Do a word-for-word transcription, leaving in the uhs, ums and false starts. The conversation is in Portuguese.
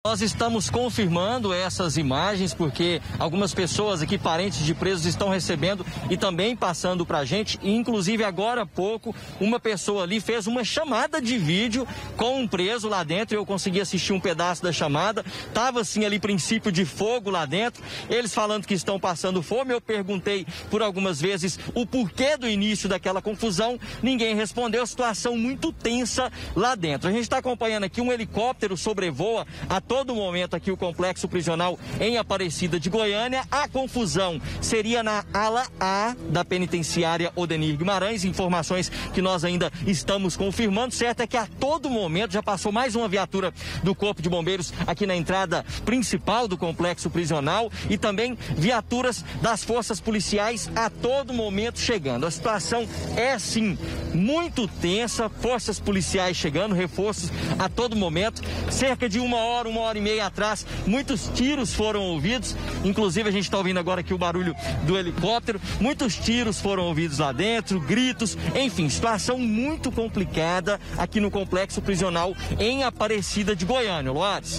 Nós estamos confirmando essas imagens porque algumas pessoas aqui, parentes de presos, estão recebendo e também passando pra gente. E, inclusive, agora há pouco, uma pessoa ali fez uma chamada de vídeo com um preso lá dentro. Eu consegui assistir um pedaço da chamada. Tava assim ali princípio de fogo lá dentro. Eles falando que estão passando fome. Eu perguntei por algumas vezes o porquê do início daquela confusão. Ninguém respondeu. Situação muito tensa lá dentro. A gente está acompanhando aqui um helicóptero sobrevoa a todo todo momento aqui o complexo prisional em Aparecida de Goiânia. A confusão seria na ala A da penitenciária Odenir Guimarães, informações que nós ainda estamos confirmando. Certo é que a todo momento já passou mais uma viatura do Corpo de Bombeiros aqui na entrada principal do complexo prisional e também viaturas das forças policiais a todo momento chegando. A situação é sim muito tensa, forças policiais chegando, reforços a todo momento. Cerca de uma hora, uma hora e meia atrás, muitos tiros foram ouvidos, inclusive a gente está ouvindo agora aqui o barulho do helicóptero, muitos tiros foram ouvidos lá dentro, gritos, enfim, situação muito complicada aqui no complexo prisional em Aparecida de Goiânia, Loares.